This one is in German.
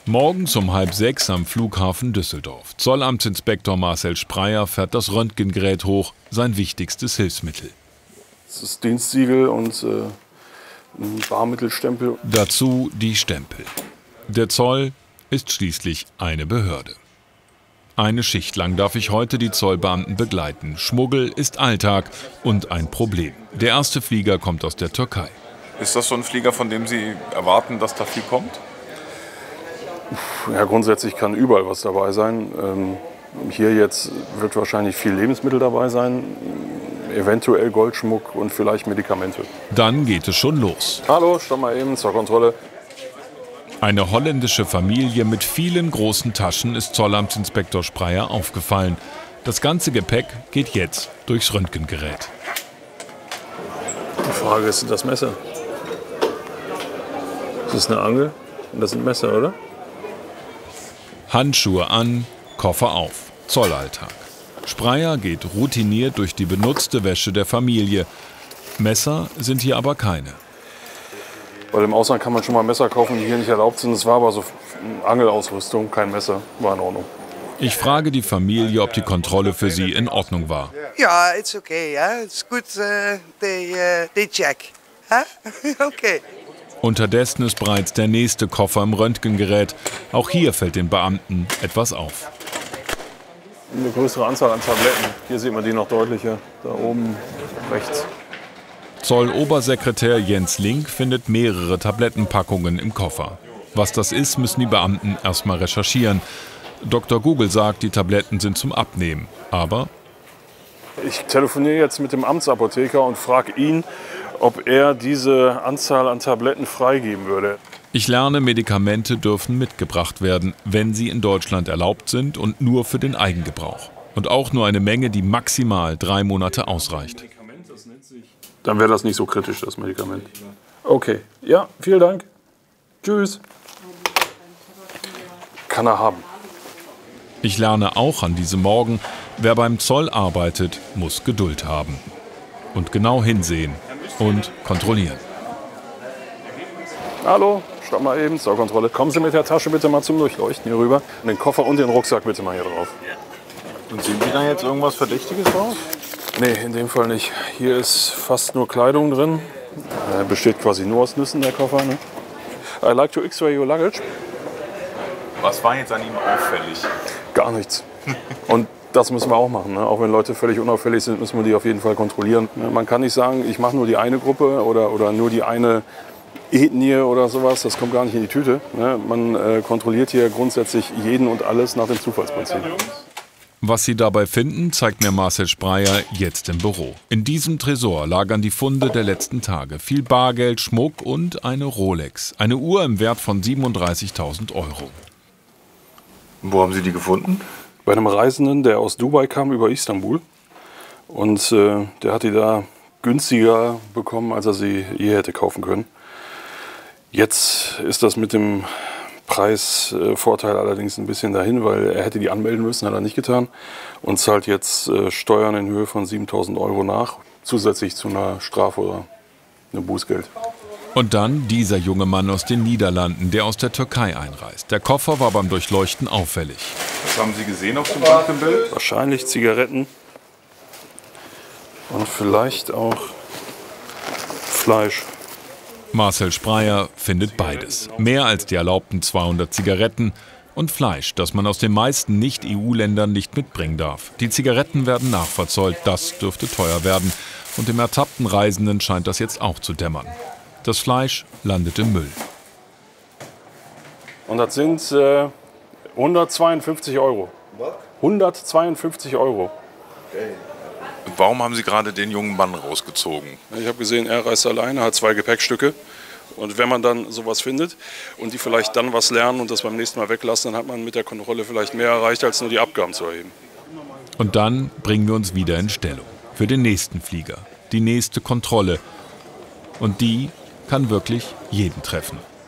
Morgens um 5:30 am Flughafen Düsseldorf. Zollamtsinspektor Marcel Spreyer fährt das Röntgengerät hoch, sein wichtigstes Hilfsmittel. Das ist Dienstsiegel und ein Barmittelstempel. Dazu die Stempel. Der Zoll ist schließlich eine Behörde. Eine Schicht lang darf ich heute die Zollbeamten begleiten. Schmuggel ist Alltag und ein Problem. Der erste Flieger kommt aus der Türkei. Ist das so ein Flieger, von dem Sie erwarten, dass da viel kommt? Ja, grundsätzlich kann überall was dabei sein. Hier jetzt wird wahrscheinlich viel Lebensmittel dabei sein, eventuell Goldschmuck und vielleicht Medikamente. Dann geht es schon los. Hallo, stopp mal eben zur Kontrolle. Eine holländische Familie mit vielen großen Taschen ist Zollamtsinspektor Spreyer aufgefallen. Das ganze Gepäck geht jetzt durchs Röntgengerät. Die Frage ist, das Messer. Das ist eine Angel und das sind Messer, oder? Handschuhe an, Koffer auf. Zollalltag. Spreyer geht routiniert durch die benutzte Wäsche der Familie. Messer sind hier aber keine. Weil im Ausland kann man schon mal Messer kaufen, die hier nicht erlaubt sind. Es war aber so Angelausrüstung, kein Messer. War in Ordnung. Ich frage die Familie, ob die Kontrolle für sie in Ordnung war. Ja, it's okay. Yeah, it's good. They check. Huh? Okay. Unterdessen ist bereits der nächste Koffer im Röntgengerät. Auch hier fällt den Beamten etwas auf. Eine größere Anzahl an Tabletten. Hier sieht man die noch deutlicher. Da oben rechts. Zollobersekretär Jens Link findet mehrere Tablettenpackungen im Koffer. Was das ist, müssen die Beamten erstmal recherchieren. Dr. Google sagt, die Tabletten sind zum Abnehmen. Aber ich telefoniere jetzt mit dem Amtsapotheker und frage ihn, ob er diese Anzahl an Tabletten freigeben würde. ich lerne, Medikamente dürfen mitgebracht werden, wenn sie in Deutschland erlaubt sind und nur für den Eigengebrauch. Und auch nur eine Menge, die maximal 3 Monate ausreicht. Dann wäre das nicht so kritisch, das Medikament. Okay, ja, vielen Dank. Tschüss. Kann er haben. Ich lerne auch an diesem Morgen, wer beim Zoll arbeitet, muss Geduld haben. Und genau hinsehen und kontrollieren. Hallo, stopp mal eben zur Kontrolle. Kommen Sie mit der Tasche bitte mal zum Durchleuchten hier rüber. Den Koffer und den Rucksack bitte mal hier drauf. Und sehen Sie da jetzt irgendwas Verdächtiges drauf? Nee, in dem Fall nicht. Hier ist fast nur Kleidung drin. Besteht quasi nur aus Nüssen, der Koffer. Ne? I like to x-ray your luggage. Was war jetzt an ihm auffällig? Gar nichts. Und das müssen wir auch machen. Ne? Auch wenn Leute völlig unauffällig sind, müssen wir die auf jeden Fall kontrollieren. Man kann nicht sagen, ich mache nur die eine Gruppe oder nur die eine Ethnie oder sowas. Das kommt gar nicht in die Tüte. Ne? Man kontrolliert hier grundsätzlich jeden und alles nach dem Zufallsprinzip. Was Sie dabei finden, zeigt mir Marcel Spreyer jetzt im Büro. In diesem Tresor lagern die Funde der letzten Tage. Viel Bargeld, Schmuck und eine Rolex. Eine Uhr im Wert von 37.000 Euro. Wo haben Sie die gefunden? Bei einem Reisenden, der aus Dubai kam über Istanbul. Und der hat die da günstiger bekommen, als er sie je hätte kaufen können. Jetzt ist das mit dem Preisvorteil allerdings ein bisschen dahin, weil er hätte die anmelden müssen, hat er nicht getan. Und zahlt jetzt Steuern in Höhe von 7.000 Euro nach, zusätzlich zu einer Strafe oder einem Bußgeld. Und dann dieser junge Mann aus den Niederlanden, der aus der Türkei einreist. Der Koffer war beim Durchleuchten auffällig. Was haben Sie gesehen auf dem Röntgenbild? Wahrscheinlich Zigaretten und vielleicht auch Fleisch. Marcel Spreyer findet beides. Mehr als die erlaubten 200 Zigaretten und Fleisch, das man aus den meisten Nicht-EU-Ländern nicht mitbringen darf. Die Zigaretten werden nachverzollt, das dürfte teuer werden. Und dem ertappten Reisenden scheint das jetzt auch zu dämmern. Das Fleisch landet im Müll. Und das sind 152 Euro. 152 Euro. Warum haben Sie gerade den jungen Mann rausgezogen? Ich habe gesehen, er reist alleine, hat 2 Gepäckstücke. Und wenn man dann sowas findet und die vielleicht dann was lernen und das beim nächsten Mal weglassen, dann hat man mit der Kontrolle vielleicht mehr erreicht, als nur die Abgaben zu erheben. Und dann bringen wir uns wieder in Stellung. Für den nächsten Flieger. Die nächste Kontrolle. Und die kann wirklich jeden treffen.